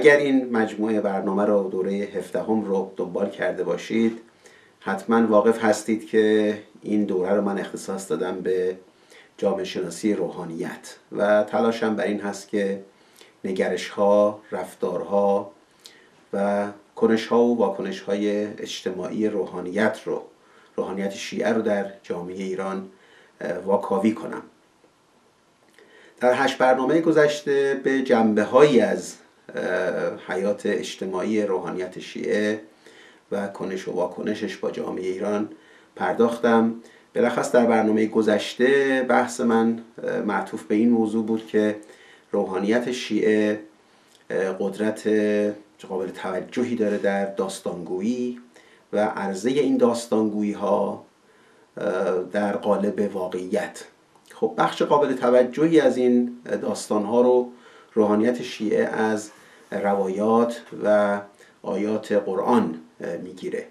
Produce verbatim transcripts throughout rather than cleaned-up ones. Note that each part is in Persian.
اگر این مجموعه برنامه رو دوره هفدهم رو دنبال کرده باشید حتما واقف هستید که این دوره رو من اختصاص دادم به جامعه شناسی روحانیت و تلاشم بر این هست که نگرش ها، رفتارها و کنش ها و واکنش های اجتماعی روحانیت رو روحانیت شیعه رو در جامعه ایران واکاوی کنم. در هشت برنامه گذشته به جنبه هایی از حیات اجتماعی روحانیت شیعه و کنش و واکنشش با جامعه ایران پرداختم. بلخص در برنامه گذشته بحث من معطوف به این موضوع بود که روحانیت شیعه قدرت قابل توجهی داره در داستانگویی و عرضه این داستانگویی ها در قالب واقعیت. خب بخش قابل توجهی از این داستان ها رو روحانیت شیعه از روایات و آیات قرآن میگیره.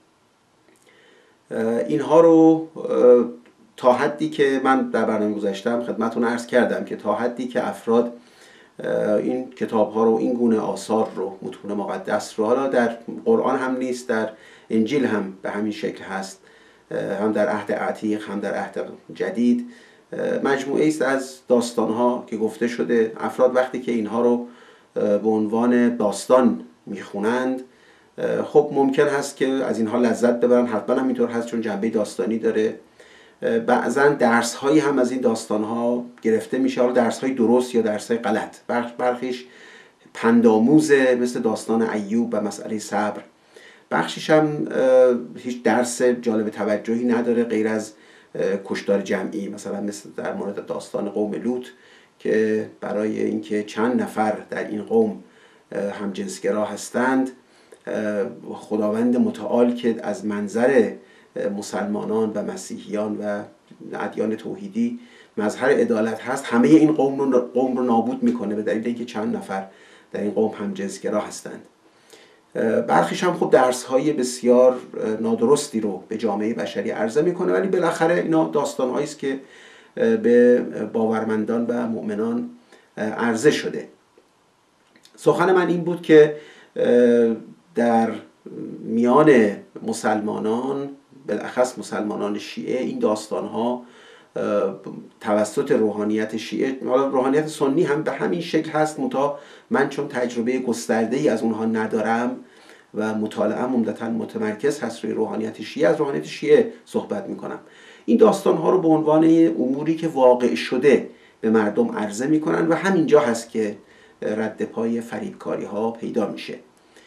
اینها رو تا حدی که من در برنامه گذاشتم خدمتتون عرض کردم که تا حدی که افراد این کتاب ها رو، این گونه آثار رو، متون مقدس رو، حالا در قرآن هم نیست، در انجیل هم به همین شکل هست، هم در عهد عتیق هم در عهد جدید، مجموعه است از داستان ها که گفته شده. افراد وقتی که اینها رو به عنوان داستان میخونند خب ممکن هست که از اینها لذت ببرن، حتما هم اینطور هست چون جنبه داستانی داره. بعضا درس هایی هم از این داستان ها گرفته میشه، حالا درس های درست یا درس های غلط. برخیش پندآموزه مثل داستان ایوب و مسئله صبر، بخشش هم هیچ درس جالب توجهی نداره غیر از کشتار جمعی، مثلا مثل در مورد داستان قوم لوط که برای اینکه چند نفر در این قوم همجنسگرا هستند خداوند متعال که از منظر مسلمانان و مسیحیان و ادیان توحیدی مظهر عدالت هست، همه این قوم رو قوم رو نابود میکنه به دلیل اینکه چند نفر در این قوم همجنسگرا هستند. برخیش هم خب درس‌های بسیار نادرستی رو به جامعه بشری عرضه میکنه، ولی بالاخره اینا داستان‌هایی است که به باورمندان و مؤمنان عرضه شده. سخن من این بود که در میان مسلمانان، بالاخص مسلمانان شیعه، این داستان‌ها توسط روحانیت شیعه، حالا روحانیت سنی هم به همین شکل هست، منتها من چون تجربه گسترده‌ای از اونها ندارم و مطالعه‌ام عمدتاً متمرکز هست روی روحانیت شیعه، از روحانیت شیعه صحبت میکنم. این داستان‌ها رو به عنوان اموری که واقع شده به مردم عرضه میکنن و همینجا هست که رد پای فریبکاری‌ها پیدا میشه.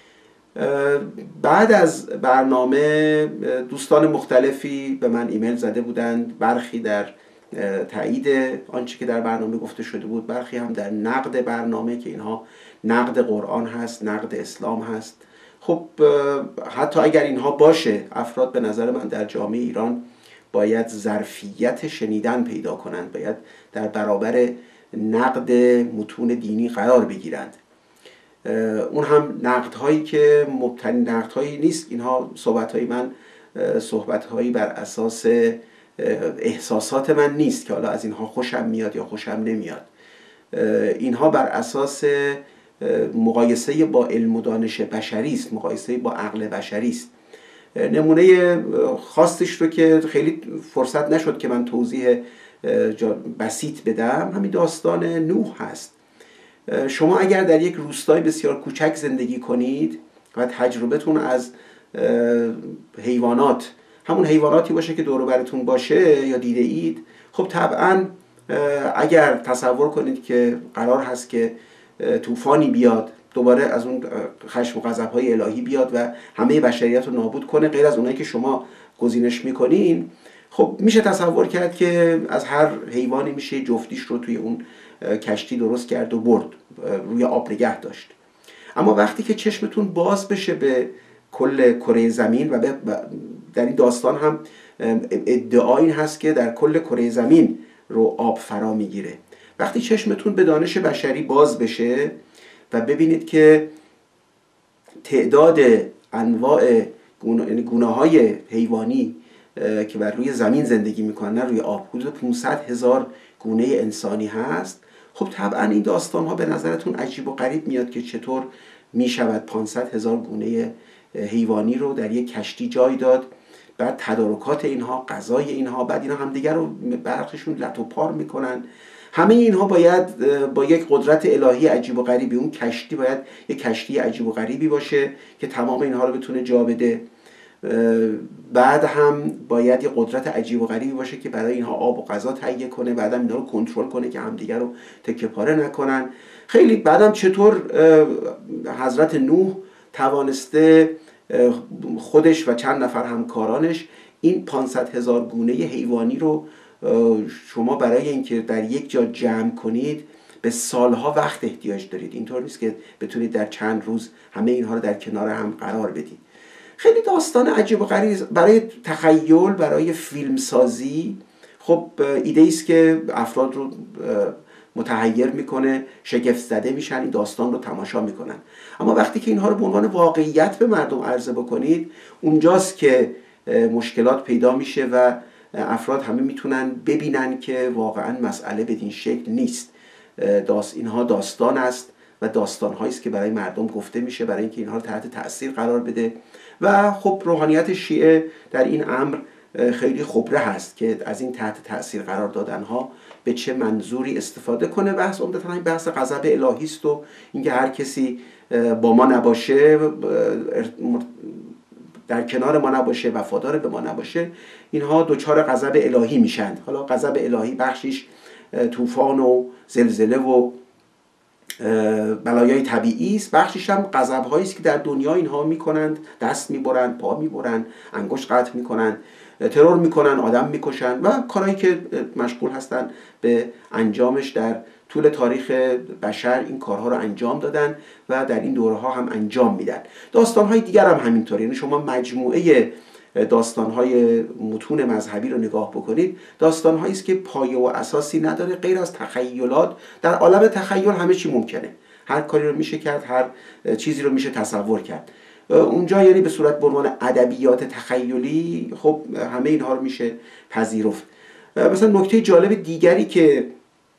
بعد از برنامه دوستان مختلفی به من ایمیل زده بودند، برخی در تایید آنچه که در برنامه گفته شده بود، برخی هم در نقد برنامه که اینها نقد قرآن هست، نقد اسلام هست. خب حتی اگر اینها باشه، افراد به نظر من در جامعه ایران باید ظرفیت شنیدن پیدا کنند، باید در برابر نقد متون دینی قرار بگیرند. اون هم نقدهایی که مبتنی نقدهایی نیست، اینها صحبتهای من صحبتهایی بر اساس احساسات من نیست که حالا از اینها خوشم میاد یا خوشم نمیاد. اینها بر اساس مقایسه با علم و دانش بشری است، مقایسه با عقل بشری است. نمونه خاصش رو که خیلی فرصت نشد که من توضیح بسیط بدم، همین داستان نوح هست. شما اگر در یک روستای بسیار کوچک زندگی کنید و تجربتون از حیوانات همون حیواناتی باشه که دور و برتون باشه یا دیده اید، خب طبعا اگر تصور کنید که قرار هست که طوفانی بیاد، دوباره از اون خشم و غضب‌های الهی بیاد و همه بشریت رو نابود کنه غیر از اونایی که شما گزینش میکنین، خب میشه تصور کرد که از هر حیوانی میشه جفتیش رو توی اون کشتی درست کرد و برد، روی آب نگه داشت. اما وقتی که چشمتون باز بشه به کل کره زمین، و در این داستان هم ادعا این هست که در کل کره زمین رو آب فرا میگیره، وقتی چشمتون به دانش بشری باز بشه و ببینید که تعداد انواع گونه، یعنی گونه‌های حیوانی که بر روی زمین زندگی میکنن، نه روی آب، حدود پانصد هزار گونه انسانی هست، خب طبعا این داستان ها به نظرتون عجیب و غریب میاد که چطور می شود پانصد هزار گونه حیوانی رو در یک کشتی جای داد، بعد تدارکات اینها، غذای اینها، بعد اینها همدیگر رو برخشون لت و پار میکنن. همه اینها باید با یک قدرت الهی عجیب و غریبی، اون کشتی باید یک کشتی عجیب و غریبی باشه که تمام اینها رو بتونه جا بده. بعد هم باید یک قدرت عجیب و غریبی باشه که برای اینها آب و غذا تهیه کنه، بعدم اینها رو کنترل کنه که همدیگر رو تکه پاره نکنن. خیلی بعدم چطور حضرت نوح توانسته خودش و چند نفر همکارانش این پانصد هزار گونه حیوانی رو شما برای اینکه در یک جا جمع کنید به سالها وقت احتیاج دارید. اینطور نیست که بتونید در چند روز همه اینها رو در کنار هم قرار بدید. خیلی داستان عجیب و غریب برای تخیل، برای فیلم سازی. خب ایده است که افراد رو متحیر میکنه، شگفت زده میشن، این داستان رو تماشا میکنن. اما وقتی که اینها رو به عنوان واقعیت به مردم عرضه بکنید، اونجاست که مشکلات پیدا میشه و افراد همه میتونن ببینن که واقعا مسئله بدین شکل نیست. داست اینها داستان است و داستان هایی است که برای مردم گفته میشه برای اینکه اینها رو تحت تأثیر قرار بده. و خب روحانیت شیعه در این امر خیلی خبره هست که از این تحت تأثیر قرار دادن ها به چه منظوری استفاده کنه. بحث عمدتاً این بحث غضب الهی است و اینکه هر کسی با ما نباشه، در کنار ما نباشه، وفادار به ما نباشه، اینها دچار غضب الهی میشن. حالا غضب الهی بخشیش طوفان و زلزله و بلایای طبیعی است، بخشیش هم غضب‌هایی است که در دنیا اینها میکنند، دست میبرند، پا میبرند، انگشت قطع میکنند، ترور میکنن، آدم میکشن و کارهایی که مشغول هستن به انجامش در طول تاریخ بشر این کارها رو انجام دادن و در این دوره ها هم انجام میدن. داستانهای دیگر هم همینطوری. یعنی شما مجموعه داستانهای متون مذهبی رو نگاه بکنید، داستانهایی است که پایه و اساسی نداره غیر از تخیلات. در عالم تخیل همه چی ممکنه، هر کاری رو میشه کرد، هر چیزی رو میشه تصور کرد. اونجا یعنی به صورت به عنوان ادبیات تخیلی خب همه اینها رو میشه پذیرفت. مثلا نکته جالب دیگری که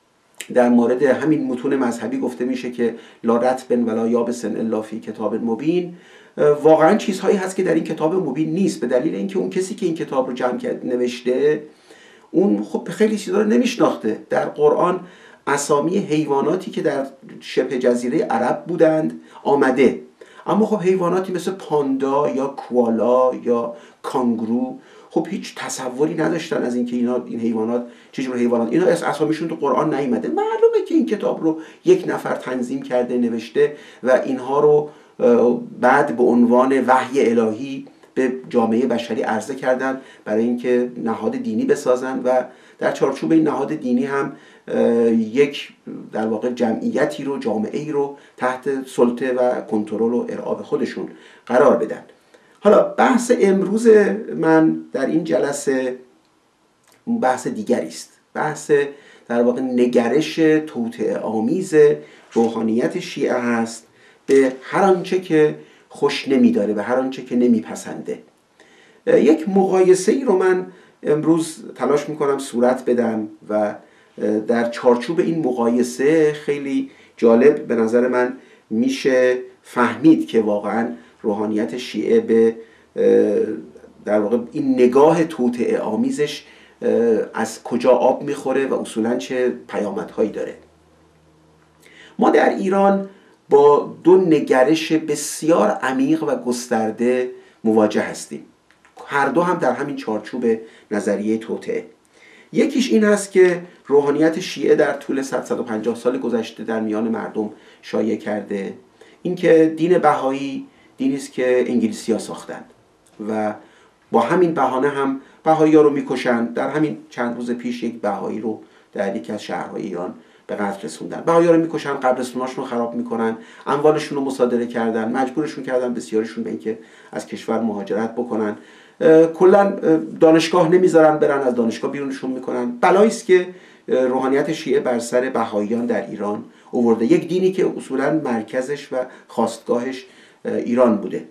در مورد همین متون مذهبی گفته میشه که لا رطب ولا یابس الا فی کتاب مبین، واقعا چیزهایی هست که در این کتاب مبین نیست، به دلیل اینکه اون کسی که این کتاب رو جمع کرد نوشته اون خب خیلی چیزا رو نمیشناخته. در قرآن اسامی حیواناتی که در شبه جزیره عرب بودند آمده، اما خب حیواناتی مثل پاندا یا کوالا یا کانگرو خب هیچ تصوری نداشتن از اینکه اینا این حیوانات چه جور حیوانات، اینا اسامیشون تو قرآن نیامده. معلومه که این کتاب رو یک نفر تنظیم کرده نوشته و اینها رو بعد به عنوان وحی الهی به جامعه بشری عرضه کردن برای اینکه نهاد دینی بسازن و در چارچوب این نهاد دینی هم یک در واقع جمعیتی رو، جامعه‌ای رو تحت سلطه و کنترل و ارعاب خودشون قرار بدن. حالا بحث امروز من در این جلسه بحث دیگری است، بحث در واقع نگرش توطئه آمیز روحانیت شیعه هست به هر آنچه که خوش نمی‌داره، به هر آنچه که نمیپسنده. یک مقایسه ای رو من امروز تلاش میکنم صورت بدم و در چارچوب این مقایسه خیلی جالب به نظر من میشه فهمید که واقعا روحانیت شیعه به در واقع این نگاه توطئه آمیزش از کجا آب میخوره و اصولا چه پیامدهایی داره. ما در ایران با دو نگرش بسیار عمیق و گسترده مواجه هستیم، هر دو هم در همین چارچوب نظریه توطئه. یکیش این هست که روحانیت شیعه در طول صد تا صد و پنجاه سال گذشته در میان مردم شایع کرده، اینکه دین بهایی دینی است که انگلیسی‌ها ساختن و با همین بهانه هم بهایی‌ها رو میکشن. در همین چند روز پیش یک بهایی رو در یکی از شهرهای ایران به قتل رسوندن. بهایی‌ها رو میکشن، قبرستوناشون رو خراب میکنن، اموالشون رو مصادره کردن، مجبورشون کردن بسیارشون به اینکه از کشور مهاجرت بکنن. کلا دانشگاه نمیذارن برن، از دانشگاه بیرونشون میکنن. بلایی است که روحانیت شیعه بر سر بهاییان در ایران آورده، یک دینی که اصولا مرکزش و خاستگاهش ایران بوده.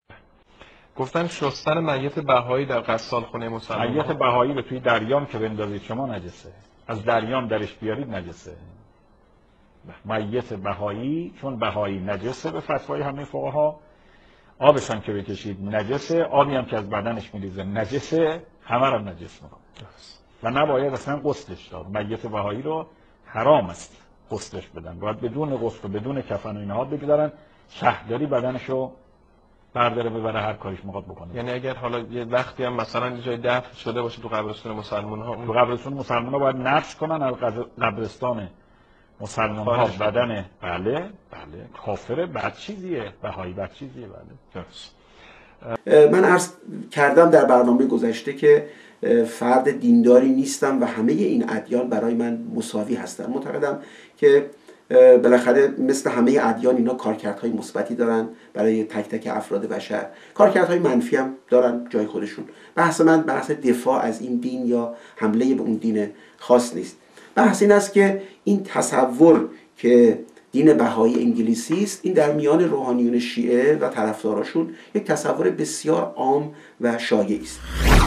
گفتن شستن میت بهایی در قصالخونه مسلمان، میت بهایی رو توی دریام که بندازید شما نجسه، از دریام درش بیارید نجسه. میت بهایی، چون بهایی نجسه به فتوای همه فقها، آبش هم که بکشید نجسه، آبی هم که از بدنش میریزه نجسه، همه رو نجس میکنه و نباید اصلا غسلش داد. میت بهایی رو حرام است غسلش بدن، باید بدون غسل و بدون کفن و اینها بگذارن، شهرداری بدنشو برداره ببره هر کاریش میخواد بکنه. یعنی اگر حالا یه وقتی هم مثلا یه جای دفن شده باشه تو قبرستون مسلمان ها، تو قبرستون مسلمان ها باید نقش کنن از قبرستان مسلمان ها بدن، بله بله کافره بد چیزیه، بهایی بد چیزیه. بله درست. من عرض کردم در برنامه گذشته که فرد دینداری نیستم و همه این ادیان برای من مساوی هستن. معتقدم که بالاخره مثل همه ادیان اینا کارکردهای مثبتی دارن برای تک تک افراد بشر، کارکردهای منفی هم دارن جای خودشون. بحث من بحث دفاع از این دین یا حمله به اون دین خاص نیست. بحث این است که این تصور که دین بهایی انگلیسی است، این در میان روحانیون شیعه و طرفداراشون یک تصور بسیار عام و شایع است.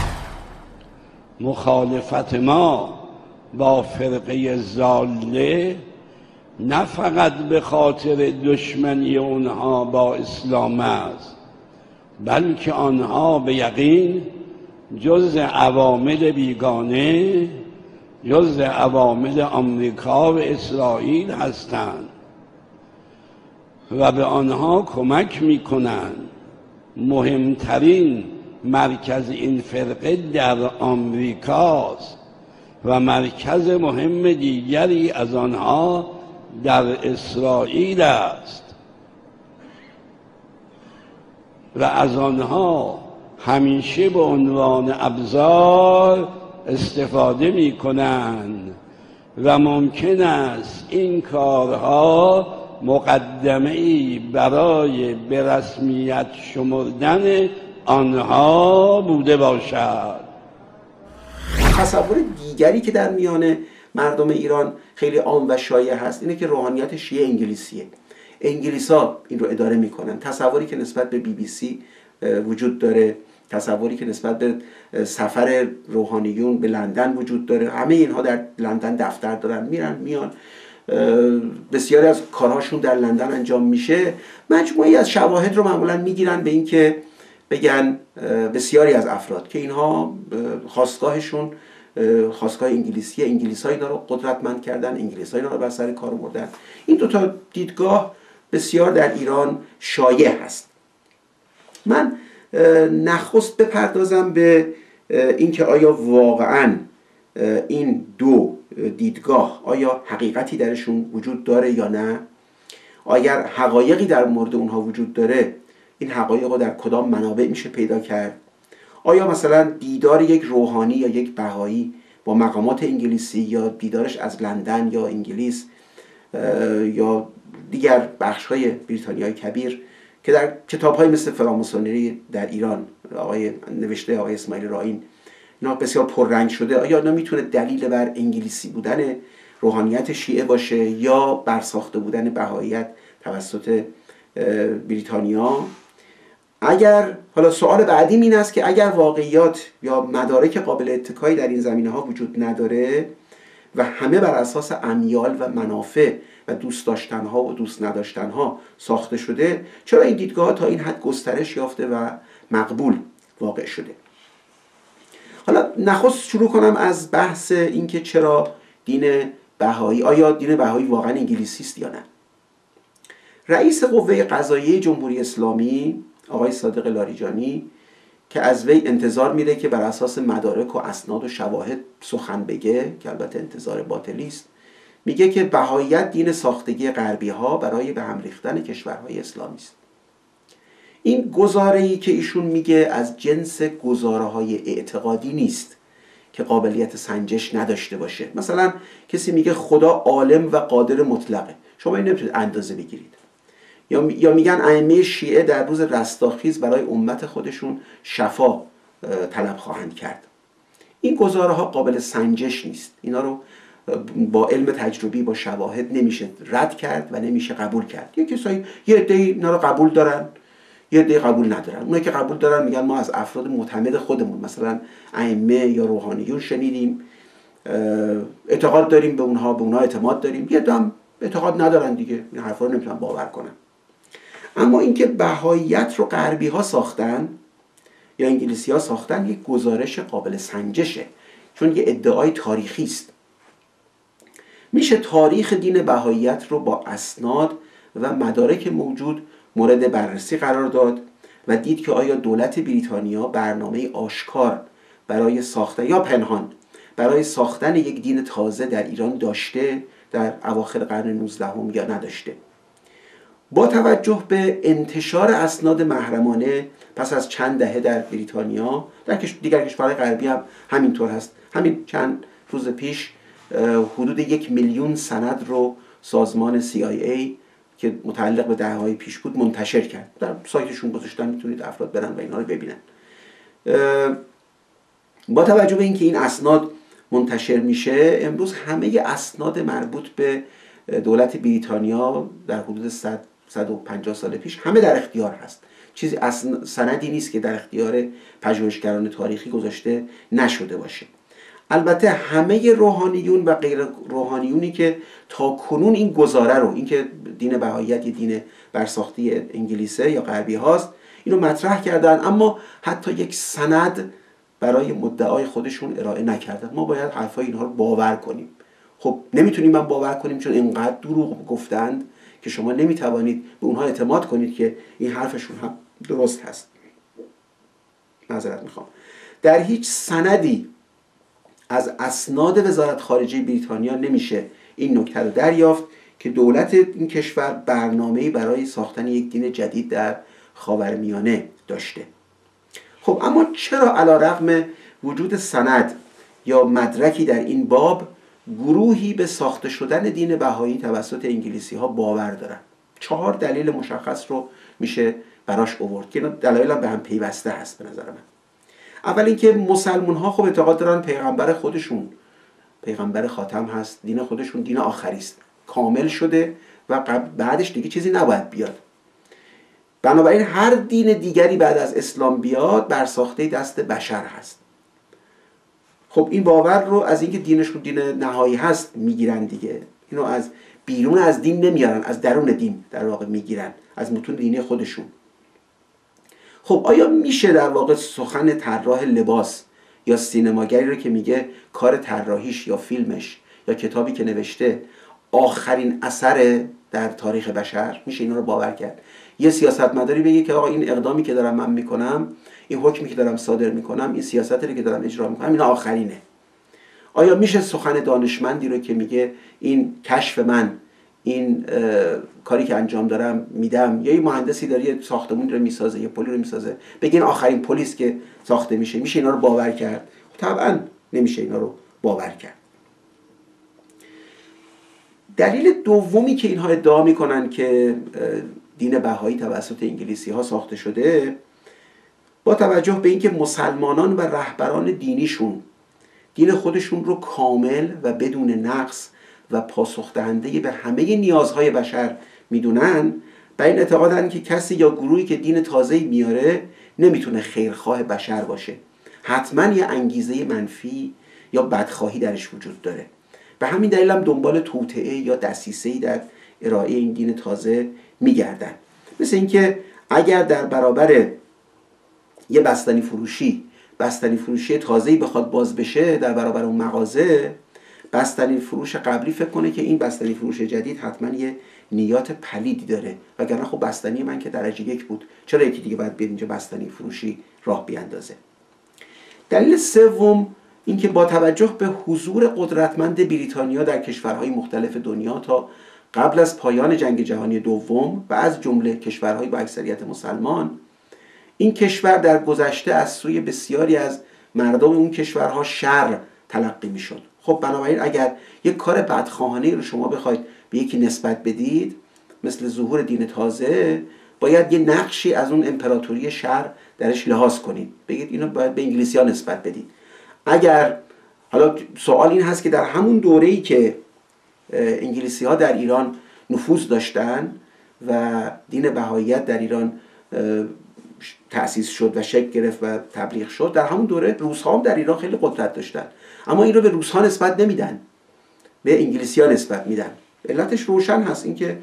مخالفت ما با فرقه ضاله نه فقط به خاطر دشمنی اونها با اسلام است، بلکه آنها به یقین جز عوامل بیگانه، جز عوامل آمریکا و اسرائیل هستند و به آنها کمک میکنند. مهمترین مرکز این فرقه در آمریکاست و مرکز مهم دیگری از آنها در اسرائیل است و از آنها همیشه به عنوان ابزار استفاده می کنند و ممکن است این کارها مقدمه‌ای برای به رسمیت شمردن آنها بوده باشد. تصور دیگری که در میان مردم ایران خیلی عام و شایع هست اینه که روحانیت شیعه انگلیسیه، انگلیس‌ها این رو اداره میکنن. تصوری که نسبت به بی بی سی وجود داره، تصوری که نسبت به سفر روحانیون به لندن وجود داره. همه اینها در لندن دفتر دارن، میرن میان، بسیاری از کارهاشون در لندن انجام میشه. مجموعی از شواهد رو معمولا میگیرن به این که بگن بسیاری از افراد که اینها خواستگاهشون خواستگاه انگلیسی، انگلیس‌ها اینا رو قدرتمند کردن، انگلیس‌ها اینا رو بر سر کار بردن. این دو تا دیدگاه بسیار در ایران شایع هست. من نخست بپردازم به اینکه آیا واقعاً این دو دیدگاه آیا حقیقتی درشون وجود داره یا نه؟ اگر حقایقی در مورد اونها وجود داره، این حقایق رو در کدام منابع میشه پیدا کرد؟ آیا مثلا دیدار یک روحانی یا یک بهایی با مقامات انگلیسی یا دیدارش از لندن یا انگلیس یا دیگر بخش‌های بریتانیای کبیر که در کتاب‌های مثل فراماسونری در ایران آقای نوشته آقای اسماعیل رائین اینا بسیار پررنگ شده، آیا اینا میتونه دلیل بر انگلیسی بودن روحانیت شیعه باشه یا برساخته بودن بهاییت توسط بریتانیا؟ اگر حالا سوال بعدی این است که اگر واقعیات یا مدارک قابل اتکایی در این زمینه‌ها وجود نداره و همه بر اساس امیال و منافع و دوست داشتنها و دوست نداشتنها ساخته شده، چرا این دیدگاه تا این حد گسترش یافته و مقبول واقع شده؟ حالا نخست شروع کنم از بحث اینکه چرا دین بهایی، آیا دین بهایی واقعا انگلیسی است یا نه؟ رئیس قوه قضاییه جمهوری اسلامی آقای صادق لاریجانی که از وی انتظار میره که بر اساس مدارک و اسناد و شواهد سخن بگه، که البته انتظار باطلی است، میگه که بهاییت دین ساختگی غربی ها برای به هم ریختن کشورهای اسلامی است. این گزاره‌ای که ایشون میگه از جنس گزاره‌های اعتقادی نیست که قابلیت سنجش نداشته باشه. مثلا کسی میگه خدا عالم و قادر مطلقه، شما این نمیتونید اندازه بگیرید. یا یا میگن ائمه شیعه در روز رستاخیز برای امت خودشون شفا طلب خواهند کرد. این گزاره ها قابل سنجش نیست. اینا رو با علم تجربی با شواهد نمیشه رد کرد و نمیشه قبول کرد. یه کسایی یه عده اینا رو قبول دارن، یه عده قبول ندارن. اونایی که قبول دارن میگن ما از افراد معتمد خودمون مثلا ائمه یا روحانیون شنیدیم، اعتقاد داریم به اونها، به اونها اعتماد داریم. یه دم اعتقاد ندارن دیگه، این حرفا رو نمیتونن باور کنن. اما اینکه بهاییت رو غربی ها ساختن یا انگلیسی ها ساختن یک گزارش قابل سنجشه، چون یه ادعای تاریخی است. میشه تاریخ دین بهاییت رو با اسناد و مدارک موجود مورد بررسی قرار داد و دید که آیا دولت بریتانیا برنامه آشکار برای ساختن یا پنهان برای ساختن یک دین تازه در ایران داشته در اواخر قرن نوزدهم یا نداشته. با توجه به انتشار اسناد محرمانه پس از چند دهه در بریتانیا، در دیگر کشورهای غربی هم همینطور هست. همین چند روز پیش حدود یک میلیون سند رو سازمان سی آی ای که متعلق به دهه‌های پیش بود منتشر کرد. در سایتشون گذاشتن، میتونید افراد برن و اینا رو ببینن. با توجه به اینکه این اسناد منتشر میشه، امروز همه اسناد مربوط به دولت بریتانیا در حدود صد صد و پنجاه سال پیش همه در اختیار هست. چیزی سندی نیست که در اختیار پژوهشگران تاریخی گذاشته نشده باشه. البته همه روحانیون و غیر روحانیونی که تا کنون این گزاره رو، اینکه دین بهاییت یه دین برساخته انگلیسه یا غربی هاست، اینو مطرح کردن، اما حتی یک سند برای مدعای خودشون ارائه نکردن. ما باید حرفای اینها رو باور کنیم. خب نمیتونیم من باور کنیم چون اینقدر دروغ گفتند که شما نمیتوانید به اونها اعتماد کنید که این حرفشون هم درست هست. معذرت میخوام. در هیچ سندی از اسناد وزارت خارجه بریتانیا نمیشه این نکته رو دریافت که دولت این کشور برنامه‌ای برای ساختن یک دین جدید در خاورمیانه داشته. خب اما چرا علیرغم وجود سند یا مدرکی در این باب گروهی به ساخته شدن دین بهایی توسط انگلیسی ها باور دارن؟ چهار دلیل مشخص رو میشه براش آورد که اینا دلایل هم به هم پیوسته هست به نظر من. اول اینکه مسلمان ها خب اعتقاد دارن پیغمبر خودشون پیغمبر خاتم هست، دین خودشون دین آخری است، کامل شده و بعدش دیگه چیزی نباید بیاد. بنابراین هر دین دیگری بعد از اسلام بیاد بر ساخته دست بشر هست. خب این باور رو از اینکه دینشون دین نهایی هست میگیرن دیگه. اینو از بیرون از دین نمیارن، از درون دین در واقع میگیرن، از متون دینی خودشون. خب آیا میشه در واقع سخن طراح لباس یا سینماگری رو که میگه کار طراحیش یا فیلمش یا کتابی که نوشته آخرین اثر در تاریخ بشر، میشه اینا رو باور کرد؟ یه سیاستمداری بگه که آقا این اقدامی که دارم من میکنم، این حکمی که دارم صادر میکنم، این سیاستی که دارم اجرا میکنم، این آخرینه. آیا میشه سخن دانشمندی رو که میگه این کشف من، این کاری که انجام دارم میدم، یا یه مهندسی داره یه ساختمون رو میسازه، یه پلی رو میسازه، بگه این آخرین پلیس که ساخته میشه، میشه اینا رو باور کرد؟ طبعا نمیشه اینا رو باور کرد. دلیل دومی که اینها ادعا میکنن که دین بهایی توسط انگلیسی ها ساخته شده، با توجه به اینکه مسلمانان و رهبران دینیشون دین خودشون رو کامل و بدون نقص و پاسخ دهنده به همه نیازهای بشر میدونن، و این اعتقادن که کسی یا گروهی که دین تازه‌ای میاره نمیتونه خیرخواه بشر باشه، حتما یه انگیزه منفی یا بدخواهی درش وجود داره. به همین دلیل هم دنبال توطئه یا دسیسه‌ای در ارائه این دین تازه میگردن. مثل اینکه اگر در برابر یه بستنی فروشی بستنی فروشی تازه‌ای بخواد باز بشه در برابر اون مغازه، بستنی فروش قبلی فکر کنه که این بستنی فروش جدید حتما یه نیات پلیدی داره، وگرنه خب بستنی من که درجه یک بود، چرا یکی دیگه باید بیاد اینجا بستنی فروشی راه بیاندازه؟ دلیل سوم اینکه با توجه به حضور قدرتمند بریتانیا در کشورهای مختلف دنیا تا قبل از پایان جنگ جهانی دوم و از جمله کشورهای با اکثریت مسلمان، این کشور در گذشته از سوی بسیاری از مردم اون کشورها شر تلقی میشد. خب بنابراین اگر یک کار بدخواهانه رو شما بخواید به یکی نسبت بدید، مثل ظهور دین تازه، باید یه نقشی از اون امپراتوری شر درش لحاظ کنید، بگید اینو باید به انگلیسی ها نسبت بدید. اگر حالا سوال این هست که در همون دوره‌ای که انگلیسی ها در ایران نفوذ داشتن و دین بهاییت در ایران تأسیس شد و شکل گرفت و تبلیغ شد، در همون دوره روس ها هم در ایران خیلی قدرت داشتن، اما این رو به روس ها نسبت نمیدن، به انگلیسی ها نسبت میدن. علتش روشن هست، اینکه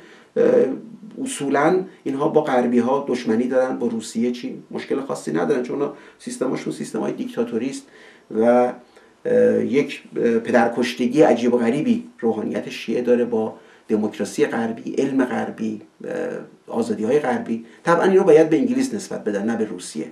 اصولا اینها با غربی ها دشمنی دارن، با روسیه چی مشکل خاصی ندارن، چون سیستمشون سیستم های دیکتاتوری است و یک پدرکشتگی عجیب و غریبی روحانیت شیعه داره با دموکراسی غربی، علم غربی، آزادی های غربی. طبعا این رو باید به انگلیس نسبت بدن، نه به روسیه.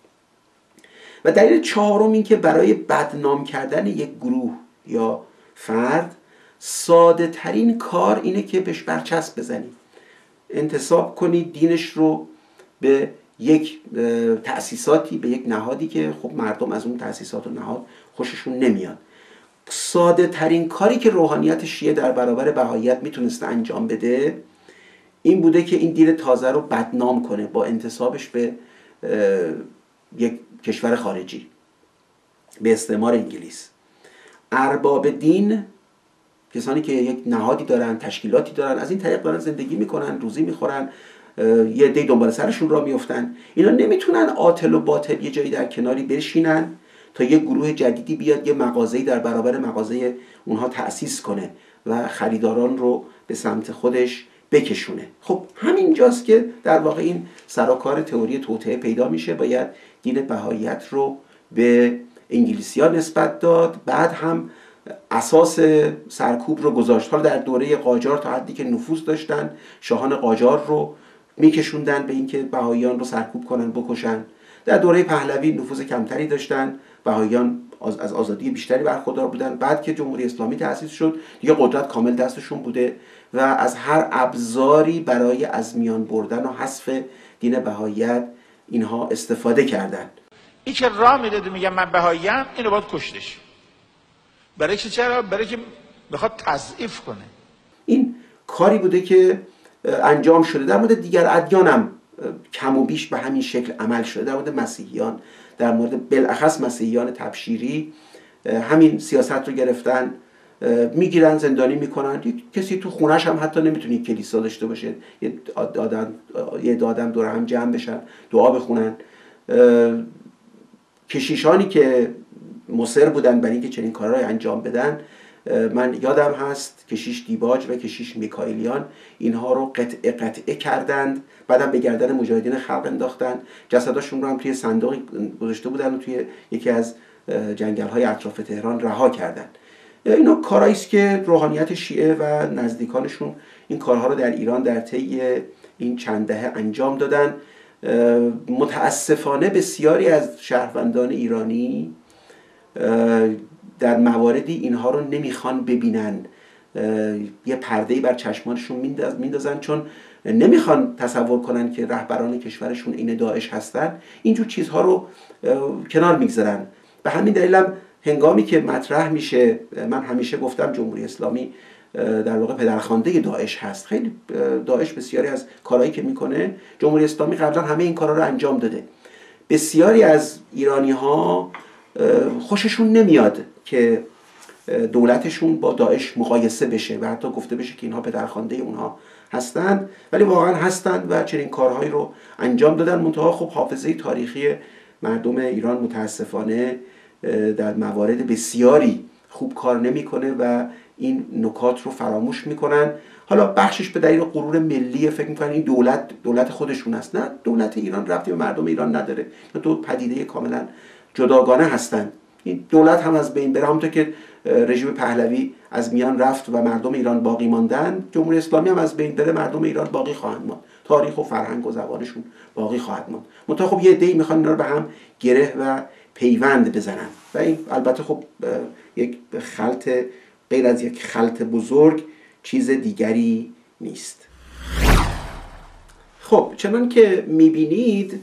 و دلیل چهارم این که برای بدنام کردن یک گروه یا فرد ساده ترین کار اینه که بهش برچسب بزنی، انتساب کنی دینش رو به یک تأسیساتی، به یک نهادی که خب مردم از اون تأسیسات و نهاد خوششون نمیاد. ساده ترین کاری که روحانیت شیعه در برابر بهاییت میتونسته انجام بده این بوده که این دین تازه رو بدنام کنه با انتسابش به یک کشور خارجی، به استعمار انگلیس. ارباب دین، کسانی که یک نهادی دارن، تشکیلاتی دارن، از این طریق دارن زندگی میکنن، روزی میخورن، یه عده دنبال سرشون را میفتن، اینا نمیتونن عاطل و باطل یه جایی در کناری بشینن تا یه گروه جدیدی بیاد یه مغازه‌ای در برابر مغازه اونها تأسیس کنه و خریداران رو به سمت خودش بکشونه. خب همینجاست که در واقع این سراکار تئوری توطئه پیدا میشه. باید دین بهاییت رو به انگلیسی‌ها نسبت داد، بعد هم اساس سرکوب رو گذاشت. حالا در دوره قاجار تا حدی که نفوذ داشتن، شاهان قاجار رو میکشوندن به اینکه بهاییان رو سرکوب کنن، بکشن. در دوره پهلوی نفوذ کمتری داشتن، بهاییان از آزادی بیشتری برخوردار بودن. بعد که جمهوری اسلامی تأسیس شد دیگه قدرت کامل دستشون بوده و از هر ابزاری برای از میان بردن و حذف دین بهاییت اینها استفاده کردن. این که راه میداده میگم من بهاییم، اینو باید کشتش. برای چه؟ چرا؟ برای که بخواد تضعیف کنه. این کاری بوده که انجام شده. در مورد دیگر ادیان هم کم و بیش به همین شکل عمل شده. در مورد مسیحیان، در مورد بالاخص مسیحیان تبشیری همین سیاست رو گرفتن، میگیرن زندانی میکنن. کسی تو خونش هم حتی نمیتونه کلیسا داشته باشه، یه آدم یه آدم دور هم جمع بشن دعا بخونن. کشیشانی که مصر بودن برای اینکه چنین کارهایی انجام بدن، من یادم هست کشیش دیباج و کشیش میکائیلیان اینها رو قطعه قطعه کردند، بعدم به گردن مجاهدین خلق انداختن، جسداشون رو هم توی صندوق گذاشته بودن و توی یکی از جنگل‌های اطراف تهران رها کردن. اینا کارهایی است که روحانیت شیعه و نزدیکانشون این کارها رو در ایران در طی این چند دهه انجام دادن. متاسفانه بسیاری از شهروندان ایرانی در مواردی اینها رو نمیخوان ببینن، یه پرده‌ای بر چشمانشون میندازن، چون نمیخوان تصور کنن که رهبران کشورشون این داعش هستن. اینجور چیزها رو کنار میگذارن. به همین دلیلم هنگامی که مطرح میشه، من همیشه گفتم جمهوری اسلامی در واقع پدرخوانده داعش هست. خیلی داعش بسیاری از کارهایی که میکنه جمهوری اسلامی قبلا همه این کارا رو انجام داده. بسیاری از ایرانی ها خوششون نمیاد که دولتشون با داعش مقایسه بشه و حتی گفته بشه که اینها پدرخوانده اونها هستند، ولی واقعا هستند و چنین کارهایی رو انجام دادن. منتها خب حافظه تاریخی مردم ایران متاسفانه در موارد بسیاری خوب کار نمیکنه و این نکات رو فراموش میکنن. حالا بخشش به دلیل غرور ملی، فکر میکنن این دولت دولت خودشون است. نه، دولت ایران ربطی به مردم ایران نداره. دو پدیده کاملا جداگانه هستند. این دولت هم از بین بره، همونطور که رژیم پهلوی از میان رفت و مردم ایران باقی ماندن، جمهوری اسلامی هم از بین بره مردم ایران باقی خواهند ماند، تاریخ و فرهنگ و زبانشون باقی خواهد ماند. منتها خب یه عده‌ای میخوان اینا رو به هم گره و پیوند بزنن و این البته خب یک خلط، غیر از یک خلط بزرگ چیز دیگری نیست. خب چنان که میبینید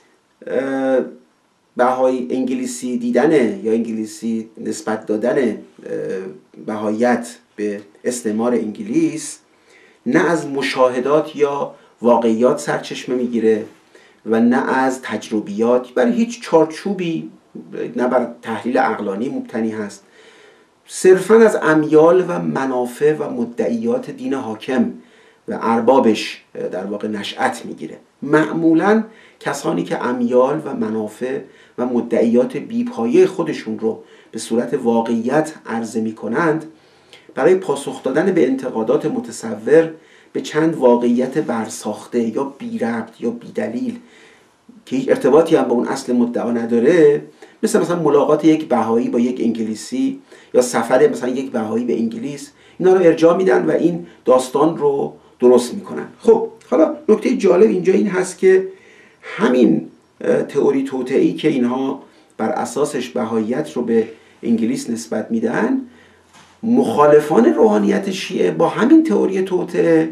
بهایی انگلیسی دیدن یا انگلیسی نسبت دادن بهاییت به استعمار انگلیس نه از مشاهدات یا واقعیات سرچشمه میگیره و نه از تجربیات، برای هیچ چارچوبی، نه بر تحلیل عقلانی مبتنی هست. صرفاً از امیال و منافع و مدعیات دین حاکم و اربابش در واقع نشأت میگیره. معمولاً کسانی که امیال و منافع و مدعیات بیپایه خودشون رو به صورت واقعیت عرضه میکنند برای پاسخ دادن به انتقادات متصور به چند واقعیت برساخته یا بی ربط یا بی دلیل که هیچ ارتباطی هم با اون اصل مدعا نداره، مثل مثلا ملاقات یک بهایی با یک انگلیسی یا سفر مثلا یک بهایی به انگلیس، اینا رو ارجاع میدن و این داستان رو درست میکنن. خب حالا نکته جالب اینجا این هست که همین تئوری توطئه‌ای که اینها بر اساسش بهاییت رو به انگلیس نسبت میدن، مخالفان روحانیت شیعه با همین تئوری توطئه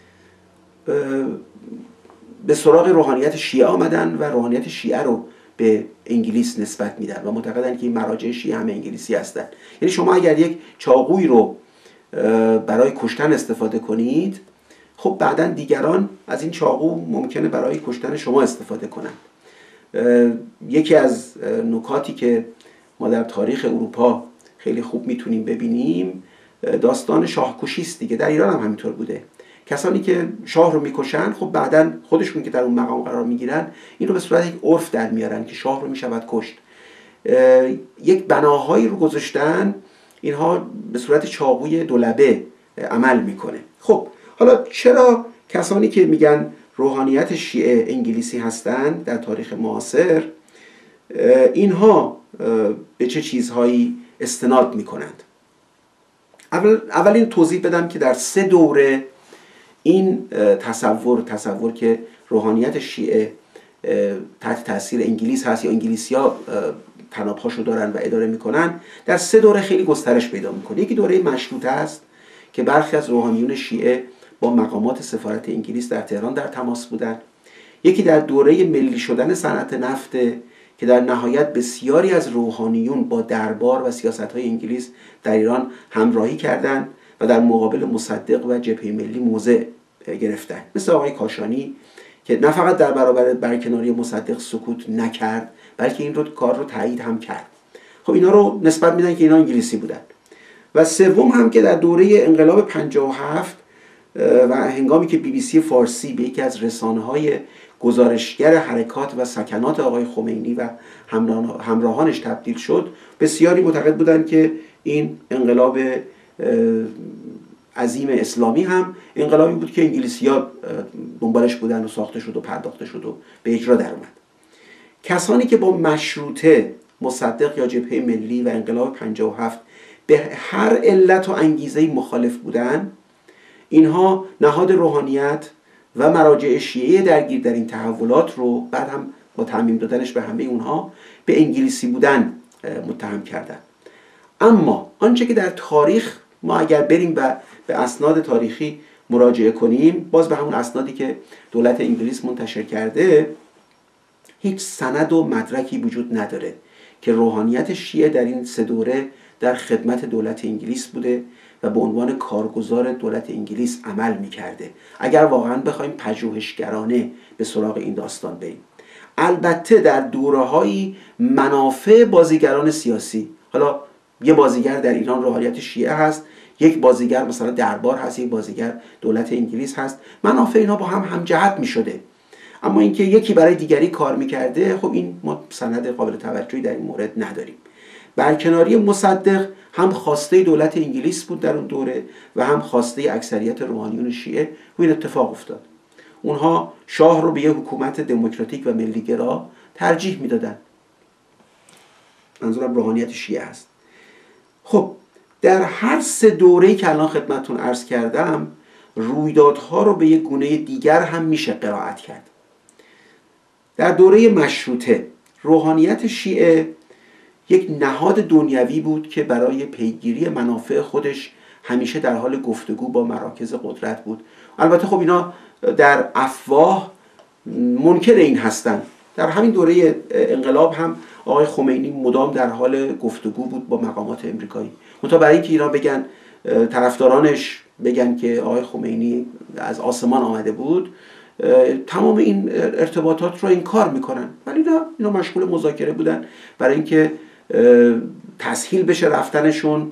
به سراغ روحانیت شیعه آمدن و روحانیت شیعه رو به انگلیس نسبت میدن و معتقدن که این مراجع شیعه همه انگلیسی هستن. یعنی شما اگر یک چاقویی رو برای کشتن استفاده کنید، خب بعداً دیگران از این چاقو ممکنه برای کشتن شما استفاده کنند. یکی از نکاتی که ما در تاریخ اروپا خیلی خوب میتونیم ببینیم داستان شاهکشی است دیگه. در ایران هم همینطور بوده. کسانی که شاه رو میکشن، خب بعداً خودشون که در اون مقام قرار میگیرن این رو به صورت یک عرف در میارن که شاه رو میشود کشت. یک بناهایی رو گذاشتن، اینها به صورت چاقوی دولبه عمل میکنه. خب حالا چرا کسانی که میگن روحانیت شیعه انگلیسی هستند در تاریخ معاصر، اینها به چه چیزهایی استناد میکنند؟ اول اولین توضیح بدم که در سه دوره این تصور تصور که روحانیت شیعه تحت تاثیر انگلیس هست یا انگلیسی‌ها تناب‌هاشو دارن و اداره میکنن، در سه دوره خیلی گسترش پیدا میکنه. یکی دوره مشروطه است که برخی از روحانیون شیعه با مقامات سفارت انگلیس در تهران در تماس بودند. یکی در دوره ملی شدن صنعت نفت که در نهایت بسیاری از روحانیون با دربار و سیاست‌های انگلیس در ایران همراهی کردند و در مقابل مصدق و جبهه ملی موضع گرفتند، مثل آقای کاشانی که نه فقط در برابر برکناری مصدق سکوت نکرد، بلکه این رو کار رو تایید هم کرد. خب اینا رو نسبت میدن که اینا انگلیسی بودن. و سوم هم که در دوره انقلاب پنجاه و هفت و هنگامی که بی بی سی فارسی به یکی از رسانه‌های گزارشگر حرکات و سکنات آقای خمینی و همراهانش تبدیل شد، بسیاری معتقد بودند که این انقلاب عظیم اسلامی هم انقلابی بود که انگلیسی‌ها دنبالش بودن و ساخته شد و پرداخته شد و به اجرا در اومد. کسانی که با مشروطه، مصدق یا جبهه ملی و انقلاب پنجاه و هفت به هر علت و انگیزه‌ای مخالف بودند، اینها نهاد روحانیت و مراجع شیعه درگیر در این تحولات رو بعد هم با تعمیم دادنش به همه اونها به انگلیسی بودن متهم کردند. اما آنچه که در تاریخ ما اگر بریم و به اسناد تاریخی مراجعه کنیم، باز به همون اسنادی که دولت انگلیس منتشر کرده، هیچ سند و مدرکی وجود نداره که روحانیت شیعه در این سه دوره در خدمت دولت انگلیس بوده و به عنوان کارگزار دولت انگلیس عمل میکرده، اگر واقعا بخوایم پژوهشگرانه به سراغ این داستان بریم. البته در دوره‌هایی منافع بازیگران سیاسی، حالا یه بازیگر در ایران روحانیت شیعه هست، یک بازیگر مثلا دربار هست، یک بازیگر دولت انگلیس هست، منافع اینا با هم همجهت میشده. اما اینکه یکی برای دیگری کار میکرده، خب این ما سند قابل توجهی در این مورد نداریم. برکناری مصدق هم خواسته دولت انگلیس بود در اون دوره و هم خواسته اکثریت روحانیون شیعه و این اتفاق افتاد. اونها شاه رو به یه حکومت دموکراتیک و ملیگرا ترجیح میدادن. منظورم روحانیت شیعه است. خب در هر سه دوره‌ای که الان خدمتتون عرض کردم، رویدادها رو به یک گونه دیگر هم میشه قرائت کرد. در دوره مشروطه روحانیت شیعه یک نهاد دنیوی بود که برای پیگیری منافع خودش همیشه در حال گفتگو با مراکز قدرت بود. البته خب اینا در افواه منکر این هستند. در همین دوره انقلاب هم آقای خمینی مدام در حال گفتگو بود با مقامات امریکایی. منتها برای اینکه اینا بگن، طرفدارانش بگن که آقای خمینی از آسمان آمده بود، تمام این ارتباطات رو انکار میکنن. ولی نه، اینا مشغول مذاکره بودن برای اینکه تسهیل بشه رفتنشون،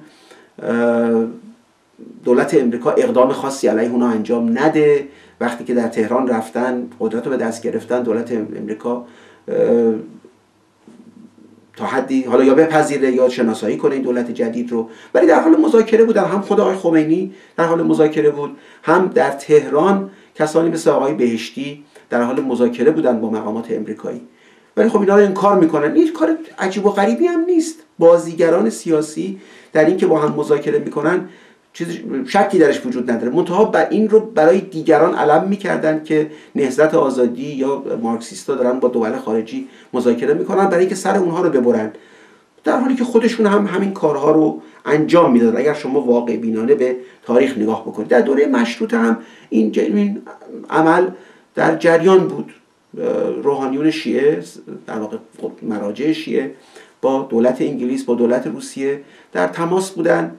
دولت امریکا اقدام خاصی علیه اونا انجام نده. وقتی که در تهران رفتن، قدرت رو به دست گرفتن، دولت امریکا تا حدی حالا یا بپذیره یا شناسایی کنه این دولت جدید رو، ولی در حال مذاکره بودن. هم خود آقای خمینی در حال مذاکره بود، هم در تهران کسانی مثل آقای بهشتی در حال مذاکره بودن با مقامات امریکایی. ولی خب اینا رو انکار میکنن. این کار عجیب و غریبی هم نیست. بازیگران سیاسی در این که با هم مذاکره میکنن چیز شکی درش وجود نداره، منتها بر این رو برای دیگران علم میکردن که نهضت آزادی یا مارکسیستا دارن با دول خارجی مذاکره میکنن برای اینکه سر اونها رو ببرن، در حالی که خودشون هم همین کارها رو انجام میدادن. اگر شما واقع بینانه به تاریخ نگاه بکنید، در دوره مشروطه هم این, این عمل در جریان بود. روحانیون شیعه، در واقع مراجع شیعه، با دولت انگلیس، با دولت روسیه در تماس بودن.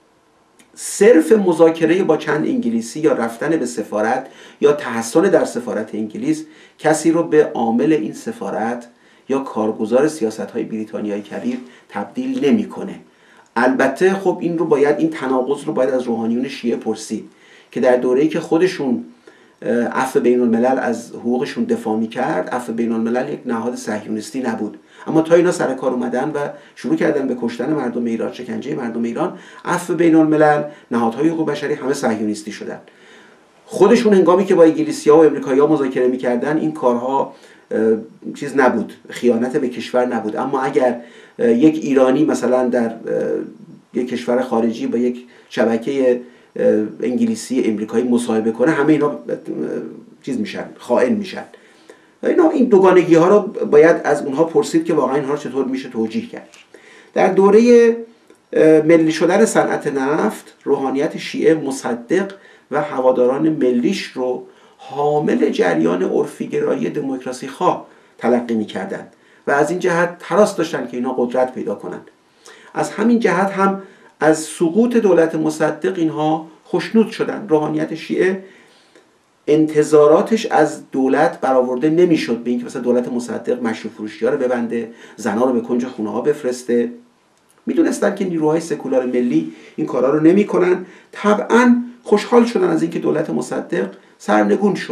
صرف مذاکره با چند انگلیسی یا رفتن به سفارت یا تحصن در سفارت انگلیس کسی رو به عامل این سفارت یا کارگزار سیاست‌های بریتانیای کبیر تبدیل نمی‌کنه. البته خب این رو باید، این تناقض رو باید از روحانیون شیعه پرسید که در دوره‌ای که خودشون عفو بین الملل از حقوقشون دفاع می‌کرد، عفو بین الملل یک نهاد صهیونیستی نبود، اما تا اینا سر کار اومدن و شروع کردن به کشتن مردم ایران، شکنجه مردم ایران، عفو بین الملل، نهادهای حقوق بشری همه صهیونیستی شدن. خودشون هنگامی که با انگلیسی‌ها و امریکایی‌ها مذاکره می‌کردن این کارها چیز نبود، خیانت به کشور نبود. اما اگر یک ایرانی مثلا در یک کشور خارجی با یک شبکه انگلیسی امریکایی مصاحبه کنه، همه اینا چیز میشن، خائن میشن. اینا این دوگانگی ها رو باید از اونها پرسید که واقعا اینها چطور میشه توجیه کرد. در دوره ملی شدن صنعت نفت، روحانیت شیعه مصدق و هواداران ملیش رو حامل جریان عرفی‌گرایی دموکراسی خواه تلقی می‌کردند و از این جهت هراس داشتن که اینا قدرت پیدا کنند. از همین جهت هم از سقوط دولت مصدق اینها خوشنود شدن. روحانیت شیعه انتظاراتش از دولت برآورده نمیشد به اینکه مثلا دولت مصدق مشروب فروشی‌ها رو ببنده، زن‌ها رو به کنج خونه‌ها بفرسته. میدونستن که نیروهای سکولار ملی این کارا رو نمی‌کنن. طبعاً خوشحال شدن از اینکه دولت مصدق سرنگون شد.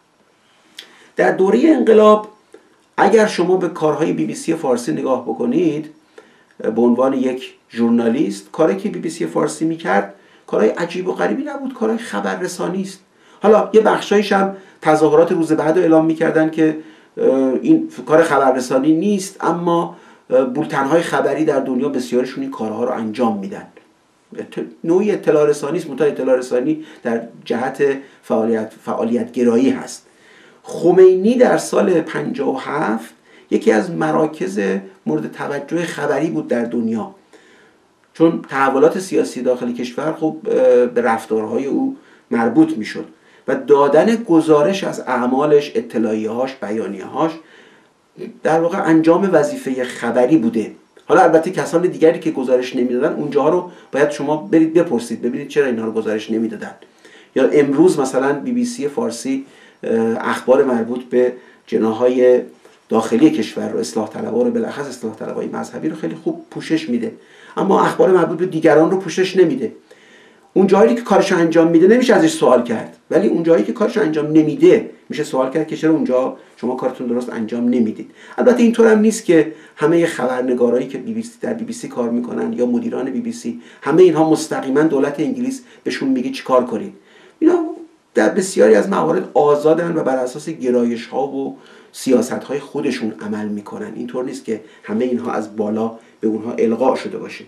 در دوره انقلاب اگر شما به کارهای بی بی سی فارسی نگاه بکنید، به عنوان یک ژورنالیست، کاری که بی بی سی فارسی میکرد کارهای عجیب و غریبی نبود، کارهای خبررسانی است. حالا یه بخشایش هم تظاهرات روز بعد رو اعلام میکردن که این کار خبررسانی نیست، اما بولتن‌های خبری در دنیا بسیارشون این کارها رو انجام میدن. نوعی اطلاع رسانی است، منتها اطلاع رسانی در جهت فعالیت فعالیت گرایی هست. خمینی در سال پنجاه و هفت یکی از مراکز مورد توجه خبری بود در دنیا، چون تحولات سیاسی داخل کشور خب به رفتارهای او مربوط میشد و دادن گزارش از اعمالش، اطلاعیه‌هاش، بیانیه‌هاش در واقع انجام وظیفه خبری بوده. حالا البته کسان دیگری که گزارش نمیدادن اونجا رو باید شما برید بپرسید ببینید چرا اینها رو گزارش نمیدادن. یا امروز مثلا بی بی سی فارسی اخبار مربوط به جناح‌های داخلی کشور رو، اصلاح طلبها رو، بالاخص اصلاح طلبهای مذهبی رو خیلی خوب پوشش میده، اما اخبار مربوط به دیگران رو پوشش نمیده. اون جایی که کارش انجام میده نمیشه ازش سوال کرد، ولی اون جایی که کارش انجام نمیده میشه سوال کرد که چرا اونجا شما کارتون درست انجام نمیدید. البته اینطور هم نیست که همه خبرنگارایی که بی بی سی در بی بی سی کار میکنن یا مدیران بی بی سی همه اینها مستقیما دولت انگلیس بهشون میگه چیکار کنید. اینا در بسیاری از موارد آزادن و بر اساس گرایش ها و سیاست های خودشون عمل میکنن. اینطور نیست که همه اینها از بالا به اونها القا شده باشه.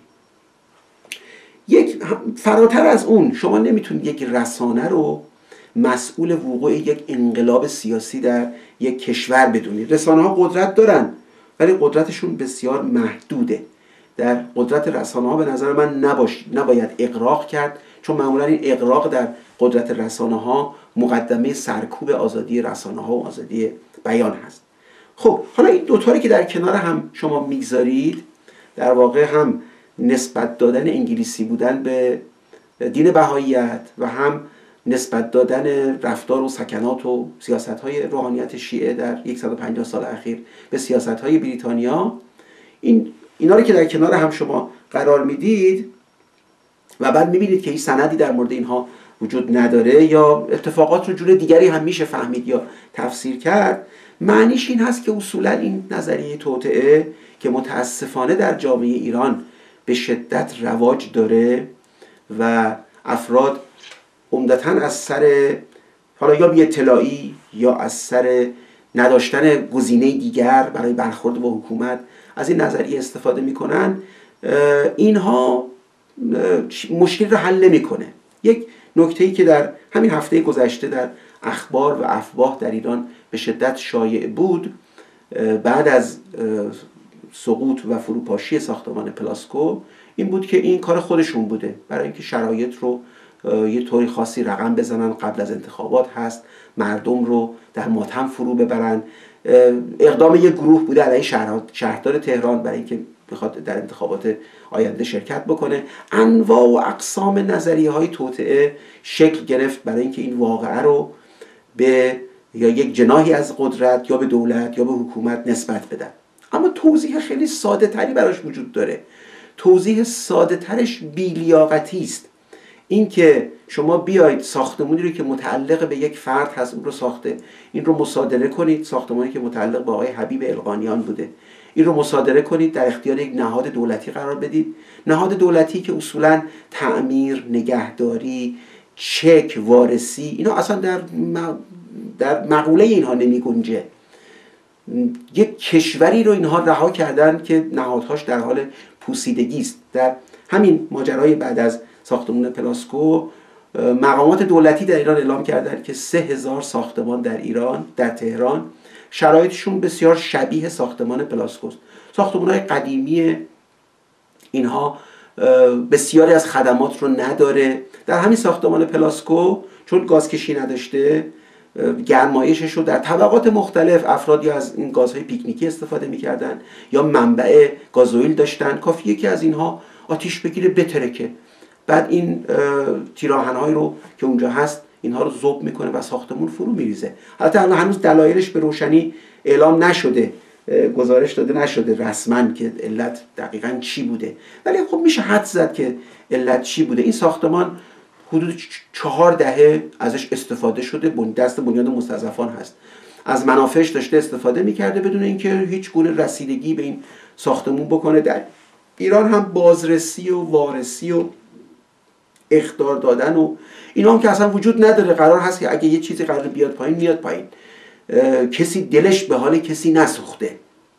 یک فراتر از اون، شما نمیتونید یک رسانه رو مسئول وقوع یک انقلاب سیاسی در یک کشور بدونید. رسانه ها قدرت دارن ولی قدرتشون بسیار محدوده. در قدرت رسانه ها به نظر من نباش نباید اغراق کرد، چون معمولا این اغراق در قدرت رسانه ها مقدمه سرکوب آزادی رسانه ها و آزادی بیان هست. خب حالا این دوتایی که در کنار هم شما میگذارید، در واقع هم نسبت دادن انگلیسی بودن به دین بهاییت و هم نسبت دادن رفتار و سکنات و سیاست‌های روحانیت شیعه در صد و پنجاه سال اخیر به سیاست‌های بریتانیا، این اینا رو که در کنار هم شما قرار میدید و بعد میبینید که هیچ سندی در مورد اینها وجود نداره یا اتفاقات رو جور دیگری هم میشه فهمید یا تفسیر کرد، معنیش این هست که اصولا این نظریه توطئه که متاسفانه در جامعه ایران به شدت رواج داره و افراد عمدتاً از سر حالا یا بی اطلاعی یا از سر نداشتن گزینه دیگر برای برخورد با حکومت از این نظریه استفاده میکنن، اینها مشکل رو حل نمیکنه. یک نکته‌ای که در همین هفته گذشته در اخبار و افواه در ایران به شدت شایع بود، بعد از سقوط و فروپاشی ساختمان پلاسکو، این بود که این کار خودشون بوده برای اینکه شرایط رو یه طوری خاصی رقم بزنن، قبل از انتخابات هست، مردم رو در ماتم فرو ببرن. اقدام یک گروه بوده علیه شهردار تهران برای اینکه بخواد در انتخابات آینده شرکت بکنه. انواع و اقسام نظریه های توطئه شکل گرفت برای اینکه این واقعه رو به یا یک جناحی از قدرت یا به دولت یا به حکومت نسبت بدن. اما توضیح خیلی ساده تری براش وجود داره. توضیح ساده ترش بی‌لیاقتی است. این که شما بیاید ساختمانی رو که متعلق به یک فرد هست اون رو ساخته، این رو مصادره کنید، ساختمانی که متعلق به آقای حبیب القانیان بوده، این رو مصادره کنید، در اختیار یک نهاد دولتی قرار بدید. نهاد دولتی که اصولاً تعمیر، نگهداری، چک، وارسی، اینا اصلا در در مقوله اینها نمی گنجه. یک کشوری رو اینها رها کردن که نهادهاش در حال پوسیدگی است. در همین ماجرای بعد از ساختمان پلاسکو، مقامات دولتی در ایران اعلام کردن که سه هزار ساختمان در ایران، در تهران، شرایطشون بسیار شبیه ساختمان پلاسکوست. ساختمان‌های قدیمی اینها بسیاری از خدمات رو نداره. در همین ساختمان پلاسکو چون گازکشی نداشته، گرمایشش رو در طبقات مختلف افراد یا از این گازهای پیکنیکی استفاده می‌کردن یا منبع گازوئیل داشتن. کافیه که از اینها آتیش بگیره بترکه، بعد این تیراهن‌های رو که اونجا هست اینها رو ذوب میکنه و ساختمون فرو میریزه. البته هنوز دلایلش به روشنی اعلام نشده، گزارش داده نشده رسما که علت دقیقاً چی بوده، ولی خب میشه حدس زد که علت چی بوده. این ساختمان حدود چهار دهه ازش استفاده شده، دست بنیاد مستضعفان هست، از منافعش داشته استفاده میکرده بدون اینکه هیچ گونه رسیدگی به این ساختمون بکنه. در ایران هم بازرسی و وارسی و اخطار دادن و اینا هم که اصلا وجود نداره. قرار هست که اگه یه چیزی قرار بیاد پایین میاد پایین، کسی دلش به حال کسی نسوخته.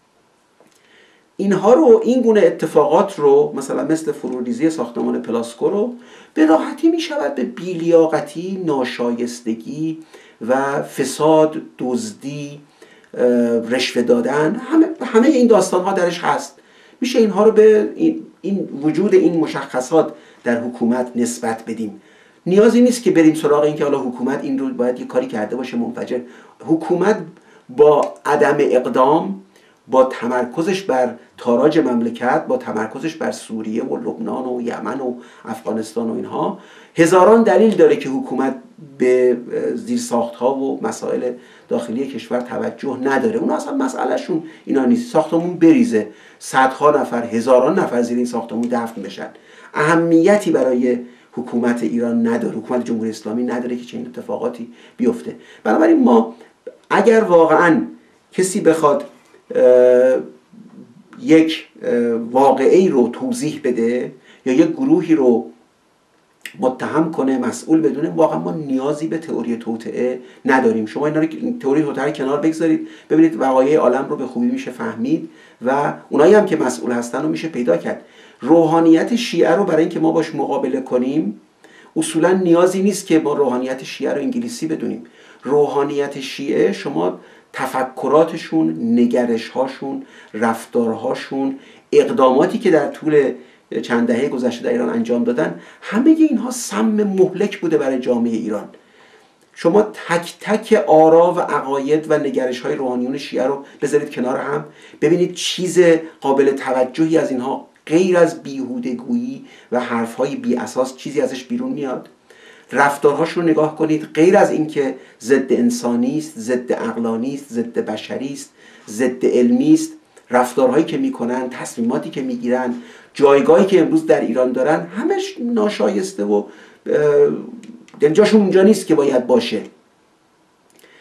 اینها رو، این گونه اتفاقات رو، مثلا مثل فروریزی ساختمان پلاسکو رو، به راحتی می شود به بی‌لیاقتی، ناشایستگی و فساد، دزدی، رشوه دادن، همه همه این داستان ها درش هست. میشه اینها رو به این, این وجود این مشخصات در حکومت نسبت بدیم. نیازی نیست که بریم سراغ این که حالا حکومت این رو باید یه کاری کرده باشه منفجر. حکومت با عدم اقدام، با تمرکزش بر تاراج مملکت، با تمرکزش بر سوریه و لبنان و یمن و افغانستان و اینها، هزاران دلیل داره که حکومت به زیرساخت‌ها و مسائل داخلی کشور توجه نداره. اون اصلا مسئلهشون اینا نیست. ساختمون بریزه، صدها نفر، هزاران نفر زیر این ساختمون دفن بشن، اهمیتی برای حکومت ایران نداره، حکومت جمهوری اسلامی نداره که چنین اتفاقاتی بیفته. بنابراین ما اگر واقعا کسی بخواد یک واقعی رو توضیح بده یا یک گروهی رو متهم کنه، مسئول بدونه، واقعا ما نیازی به تئوری توطئه نداریم. شما اینا رو تئوری توطئه رو کنار بگذارید، ببینید وقایع عالم رو به خوبی میشه فهمید و اونایی هم که مسئول هستن رو میشه پیدا کرد. روحانیت شیعه رو برای اینکه ما باش مقابله کنیم اصولا نیازی نیست که ما روحانیت شیعه رو انگلیسی بدونیم. روحانیت شیعه شما تفکراتشون، نگرش‌هاشون، رفتارهاشون، اقداماتی که در طول چند دهه گذشته در ایران انجام دادن، همه اینها سم مهلک بوده برای جامعه ایران. شما تک تک آرا و عقاید و نگرش‌های روحانیون شیعه رو بذارید کنار هم، ببینید چیز قابل توجهی از اینها غیر از بیهودگویی و حرف‌های بی اساس چیزی ازش بیرون میاد. رفتارهاش رو نگاه کنید، غیر از اینکه ضد انسانی است، ضد عقلانی است، ضد بشری است، ضد علمی است، رفتارهایی که میکنن، تصمیماتی که میگیرن، جایگاهی که امروز در ایران دارن، همش ناشایسته و جاشون اونجا نیست که باید باشه.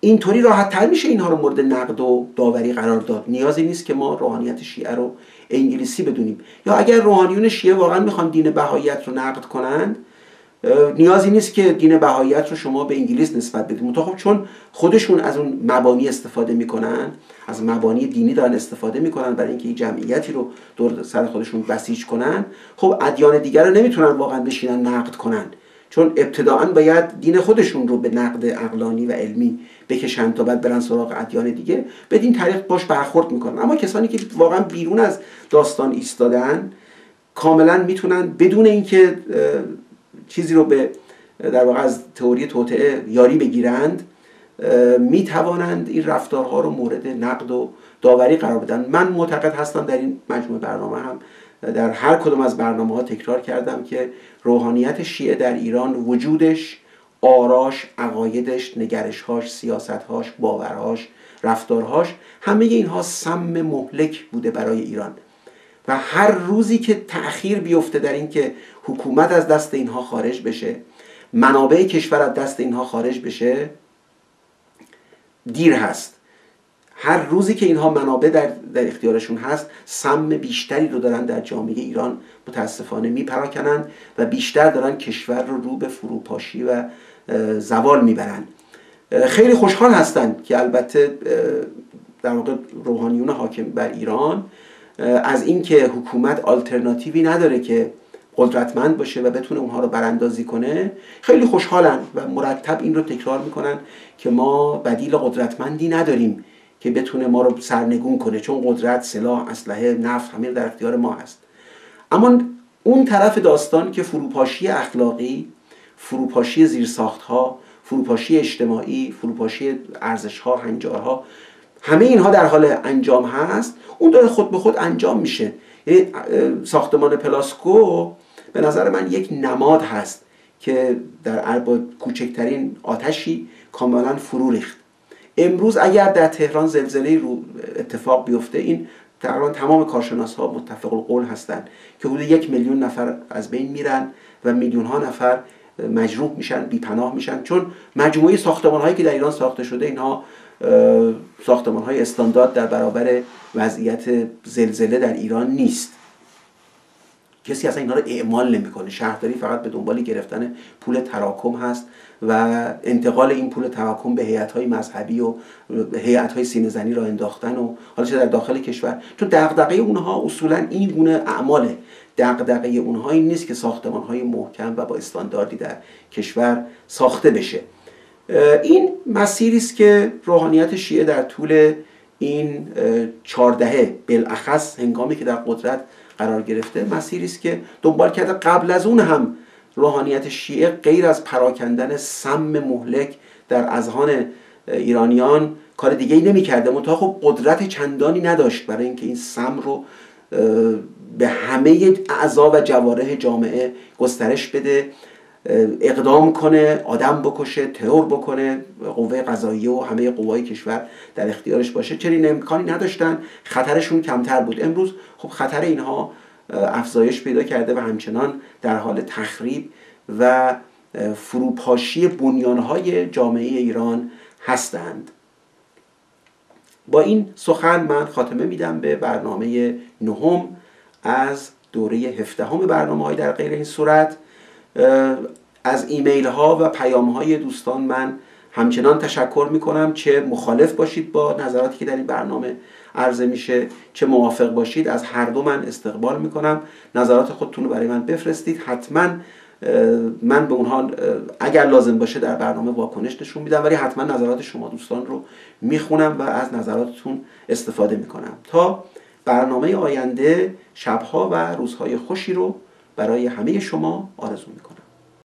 اینطوری راحت تر میشه اینها رو مورد نقد و داوری قرار داد. نیازی نیست که ما روحانیت شیعه رو انگلیسی بدونیم. یا اگر روحانیون شیعه واقعا میخوان دین بهاییت رو نقد کنند، نیازی نیست که دین بهاییت رو شما به انگلیس نسبت بدید. منتها خب چون خودشون از اون مبانی استفاده میکنن، از مبانی دینی دارن استفاده میکنن برای اینکه این جمعیتی رو دور سر خودشون بسیج کنن، خب ادیان دیگر رو نمیتونن واقعا بشینن نقد کنن، چون ابتداعا باید دین خودشون رو به نقد عقلانی و علمی بکشن تا بعد برن سراغ ادیان دیگه. بدین طریق باش برخورد میکنن. اما کسانی که واقعا بیرون از داستان ایستادن کاملا میتونن بدون اینکه چیزی رو به در واقع از تئوری توطئه یاری بگیرند، می توانند این رفتارها رو مورد نقد و داوری قرار بدن. من معتقد هستم، در این مجموعه برنامه هم در هر کدوم از برنامه ها تکرار کردم که روحانیت شیعه در ایران وجودش، آراش، عقایدش، نگرشهاش، سیاستهاش، باورهاش، رفتارهاش، همه اینها سم مهلک بوده برای ایران و هر روزی که تأخیر بیفته در این که حکومت از دست اینها خارج بشه، منابع کشور از دست اینها خارج بشه، دیر هست. هر روزی که اینها منابع در, در اختیارشون هست، سم بیشتری رو دارن در جامعه ایران متاسفانه میپراکنن و بیشتر دارن کشور رو رو به فروپاشی و زوال میبرن. خیلی خوشحال هستن که البته در واقع روحانیون حاکم بر ایران از اینکه حکومت آلترناتیوی نداره که قدرتمند باشه و بتونه اونها رو براندازی کنه، خیلی خوشحالن و مرتب این رو تکرار میکنن که ما بدیل قدرتمندی نداریم که بتونه ما رو سرنگون کنه، چون قدرت، سلاح، اسلحه، نفت همه در اختیار ما هست. اما اون طرف داستان که فروپاشی اخلاقی، فروپاشی زیرساختها، فروپاشی اجتماعی، فروپاشی ارزشها، هنجارها، همه اینها در حال انجام هست، اون داره خود به خود انجام میشه. یعنی ساختمان پلاسکو به نظر من یک نماد هست که در با کوچکترین آتشی کاملا فرو ریخت. امروز اگر در تهران زلزله رو اتفاق بیفته، این تقریبا تمام کارشناس ها متفق القول هستند که حدود یک میلیون نفر از بین میرن و میلیون ها نفر مجروح میشن، بیپناه میشن، چون مجموعه ساختمان هایی که در ایران ساخته شده اینها ساختمان های استاندارد در برابر وضعیت زلزله در ایران نیست. کسی اصلا اینا رو اعمال نمیکنه. شهرداری فقط به دنبال گرفتن پول تراکم هست و انتقال این پول تراکم به هیئت‌های مذهبی و هیئت‌های سینه‌زنی را انداختن، و حالا چه در داخل کشور، چون دغدغه اونها اصولا این گونه اعماله. دغدغه اونها این نیست که ساختمان‌های محکم و با استانداردی در کشور ساخته بشه. این مسیری است که روحانیت شیعه در طول این چهار دهه بالاخص هنگامی که در قدرت قرار گرفته، مسیری است که دنبال کرده. قبل از اون هم روحانیت شیعه غیر از پراکندن سم مهلک در اذهان ایرانیان کار دیگه ای نمی کرده، منتها خب قدرت چندانی نداشت برای اینکه این سم رو به همه اعضا و جوارح جامعه گسترش بده، اقدام کنه، آدم بکشه، ترور بکنه، قوه قضاییه و همه قوای کشور در اختیارش باشه. چنین امکانی نداشتن، خطرشون کمتر بود. امروز خب خطر اینها افزایش پیدا کرده و همچنان در حال تخریب و فروپاشی بنیانهای جامعه ایران هستند. با این سخن من خاتمه میدم به برنامه نهم از دوره هفدهم برنامه‌های در غیر این صورت. از ایمیل ها و پیام های دوستان من همچنان تشکر می کنم، چه مخالف باشید با نظراتی که در این برنامه عرضه میشه، چه موافق باشید، از هر دو من استقبال می کنم. نظرات خودتون رو برای من بفرستید، حتما من به اونها اگر لازم باشه در برنامه واکنش نشون میدم، ولی حتما نظرات شما دوستان رو میخونم و از نظراتتون استفاده میکنم. تا برنامه آینده، شبها و روزهای خوشی رو برای همه شما آرزو میکنم.